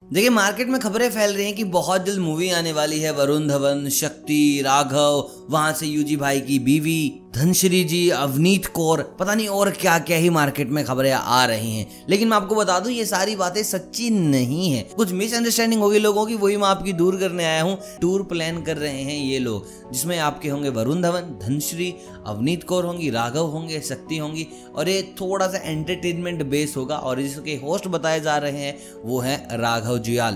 देखिए मार्केट में खबरें फैल रही हैं कि बहुत जल्द मूवी आने वाली है। वरुण धवन, शक्ति, राघव, वहां से यूजी भाई की बीवी धनश्री जी, अवनीत कौर, पता नहीं और क्या क्या ही मार्केट में खबरें आ रही हैं। लेकिन मैं आपको बता दूं ये सारी बातें सच्ची नहीं है। कुछ मिसअंडरस्टैंडिंग होगी लोगों की, वही मैं आपकी दूर करने आया हूँ। टूर प्लान कर रहे हैं ये लोग, जिसमें आपके होंगे वरुण धवन, धनश्री, अवनीत कौर होंगी, राघव होंगे, शक्ति होंगी, और ये थोड़ा सा एंटरटेनमेंट बेस होगा। और इसके होस्ट बताए जा रहे हैं वो है राघव जुयाल।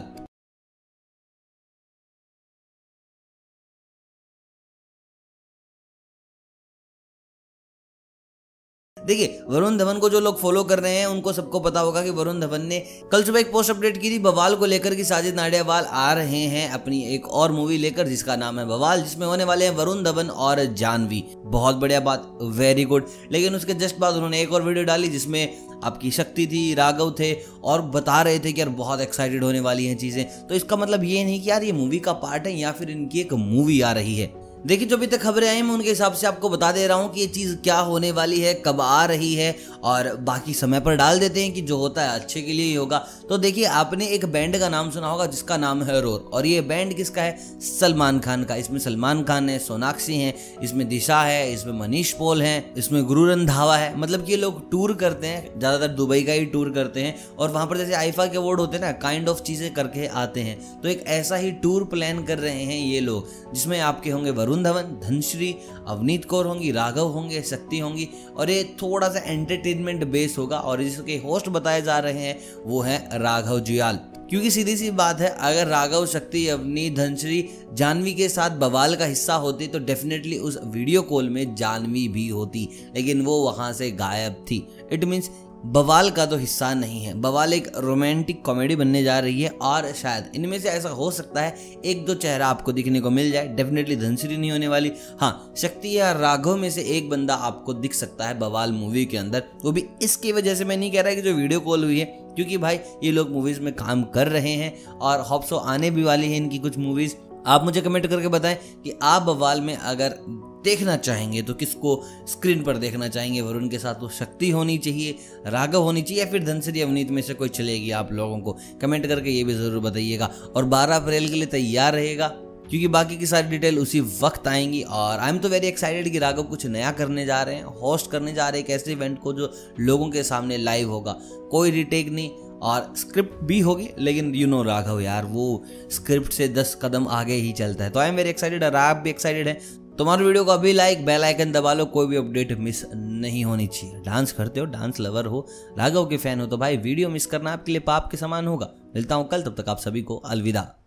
देखिए वरुण धवन को जो लोग फॉलो कर रहे हैं उनको सबको पता होगा कि वरुण धवन ने कल सुबह एक पोस्ट अपडेट की थी बवाल को लेकर कि साजिद नाडियावाल आ रहे हैं अपनी एक और मूवी लेकर जिसका नाम है बवाल, जिसमें होने वाले हैं वरुण धवन और जानवी। बहुत बढ़िया बात, वेरी गुड। लेकिन उसके जस्ट बाद उन्होंने एक और वीडियो डाली जिसमें आपकी शक्ति थी, राघव थे, और बता रहे थे कि यार बहुत एक्साइटेड होने वाली हैं चीजें। तो इसका मतलब ये नहीं कि यार ये मूवी का पार्ट है या फिर इनकी एक मूवी आ रही है। देखिए जो अभी तक खबरें आई मैं उनके हिसाब से आपको बता दे रहा हूँ कि ये चीज़ क्या होने वाली है, कब आ रही है, और बाकी समय पर डाल देते हैं कि जो होता है अच्छे के लिए ही होगा। तो देखिए आपने एक बैंड का नाम सुना होगा जिसका नाम है रोर, और ये बैंड किसका है? सलमान खान का। इसमें सलमान खान है, सोनाक्षी हैं, इसमें दिशा है, इसमें मनीष पॉल हैं, इसमें गुरु रंधावा है। मतलब कि ये लोग टूर करते हैं, ज़्यादातर दुबई का ही टूर करते हैं, और वहाँ पर जैसे आईफा के अवार्ड होते हैं ना, काइंड ऑफ चीज़ें करके आते हैं। तो एक ऐसा ही टूर प्लान कर रहे हैं ये लोग, जिसमें आपके होंगे वरुण धवन, धनश्री, अवनीत कौर होंगी, राघव होंगे, शक्ति होंगी, और ये थोड़ा सा एंटरटेनमेंट बेस होगा। और जिसके होस्ट बताए जा रहे हैं वो है राघव जुयाल। क्योंकि सीधी सी बात है, अगर राघव, शक्ति, अवनीत, धनश्री जानवी के साथ बवाल का हिस्सा होती तो डेफिनेटली उस वीडियो कॉल में जानवी भी होती, लेकिन वो वहां से गायब थी। इट मीन्स बवाल का तो हिस्सा नहीं है। बवाल एक रोमांटिक कॉमेडी बनने जा रही है, और शायद इनमें से ऐसा हो सकता है एक दो चेहरा आपको दिखने को मिल जाए। डेफिनेटली धनश्री नहीं होने वाली। हाँ, शक्ति या राघव में से एक बंदा आपको दिख सकता है बवाल मूवी के अंदर। वो भी इसकी वजह से मैं नहीं कह रहा कि जो वीडियो कॉल हुई है, क्योंकि भाई ये लोग मूवीज में काम कर रहे हैं और होप्सो आने भी वाली है इनकी कुछ मूवीज। आप मुझे कमेंट करके बताएं कि आप बवाल में अगर देखना चाहेंगे तो किसको स्क्रीन पर देखना चाहेंगे। वरुण के साथ तो शक्ति होनी चाहिए, राघव होनी चाहिए, या फिर धनश्री, अवनीत में से कोई चलेगी? आप लोगों को कमेंट करके ये भी ज़रूर बताइएगा। और 12 अप्रैल के लिए तैयार रहेगा, क्योंकि बाकी की सारी डिटेल उसी वक्त आएंगी। और आई एम तो वेरी एक्साइटेड कि राघव कुछ नया करने जा रहे हैं, होस्ट करने जा रहे हैं एक ऐसे इवेंट को जो लोगों के सामने लाइव होगा। कोई रिटेक नहीं, और स्क्रिप्ट भी होगी, लेकिन यू नो राघव यार वो स्क्रिप्ट से 10 कदम आगे ही चलता है। तो आई एम वेरी एक्साइटेड, और आप भी एक्साइटेड हैं। तुम्हारे वीडियो को अभी लाइक, बेल आइकन दबा लो, कोई भी अपडेट मिस नहीं होनी चाहिए। डांस करते हो, डांस लवर हो, राघव के फैन हो, तो भाई वीडियो मिस करना आपके लिए पाप के समान होगा। मिलता हूँ कल, तब तक आप सभी को अलविदा।